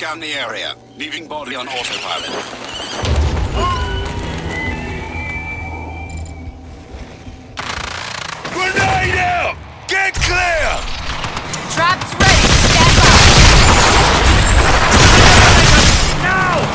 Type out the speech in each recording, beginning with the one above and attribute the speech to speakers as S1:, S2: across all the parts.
S1: scan the area, leaving body on autopilot.
S2: Grenade out! Get clear!
S3: Traps ready! Stand by!
S2: Now!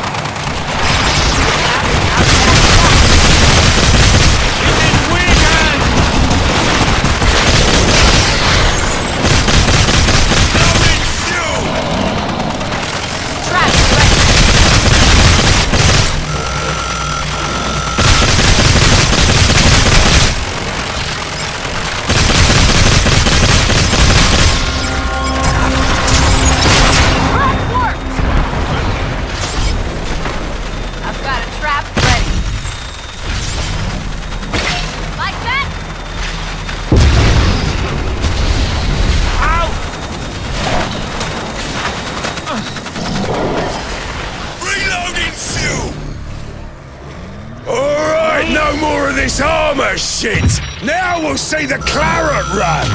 S2: No more of this armor shit! Now we'll see the claret run!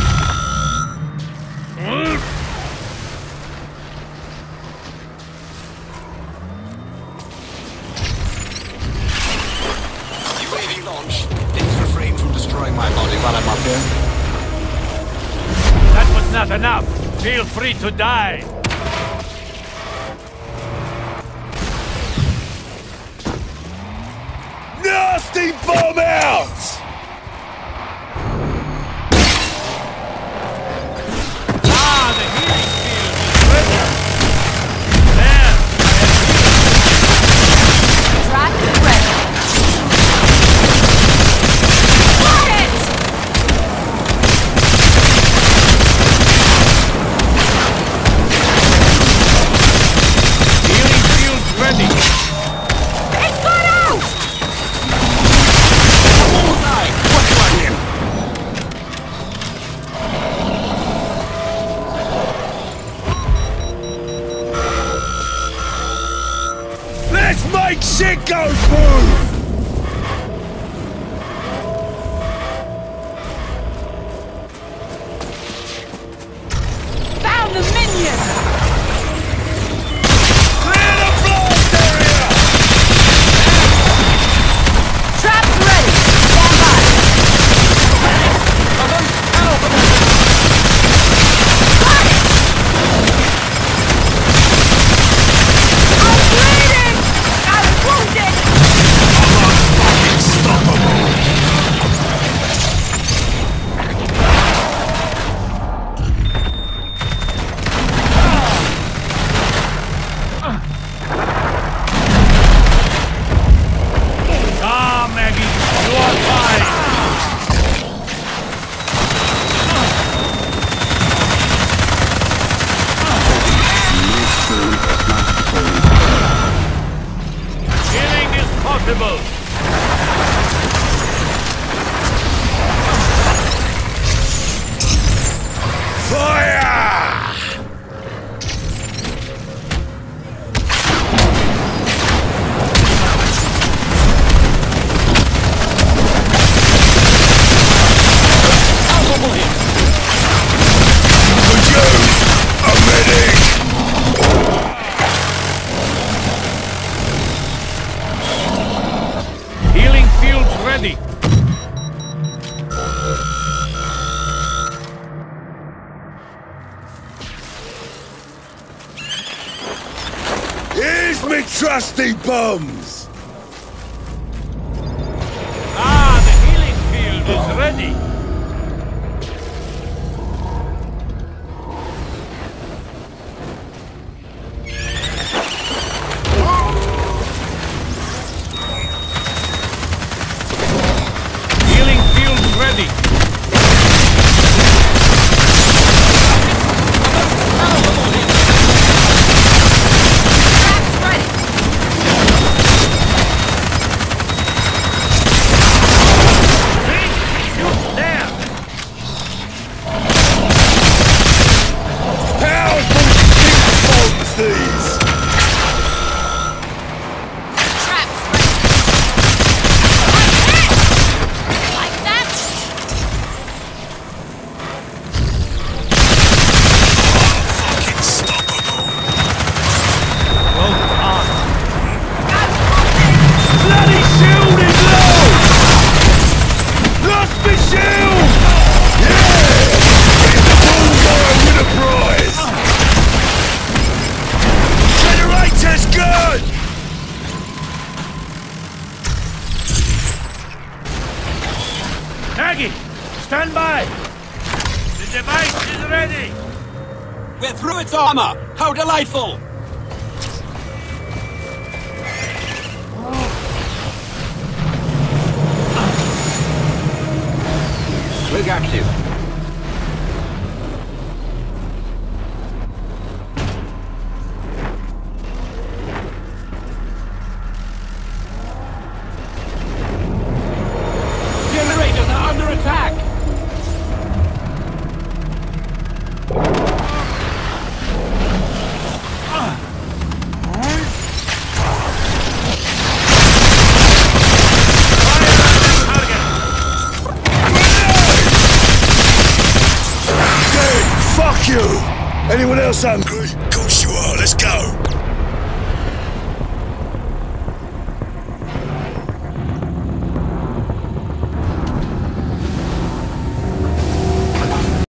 S1: UAV launch. Please refrain from destroying my body while I'm up here.
S4: That was not enough! Feel free to die!
S2: Nasty bomb out!
S4: Ah, the healing field is ready! There!
S3: Track is ready! Got it!
S4: Healing field ready!
S3: It got out!
S2: Let's make shit go boom!
S3: Found the minion!
S2: Clear the blast area!
S3: Traps ready! Stand by! Got it! I'm bleeding! I'm wounded!
S4: Ah, Maggie! You are fine! Healing is possible!
S2: Fire! Could use a medic!
S4: Healing fields ready!
S2: Here's me trusty bums!
S4: Ah, the healing field is ready! Healing field ready!
S3: Traps ready!
S4: Shoot there! Peggy, stand by! The device is ready!
S1: We're through its armor! How delightful! Rig active. Generators are under attack!
S2: Fuck you! Anyone else hungry? Of course you are, let's go!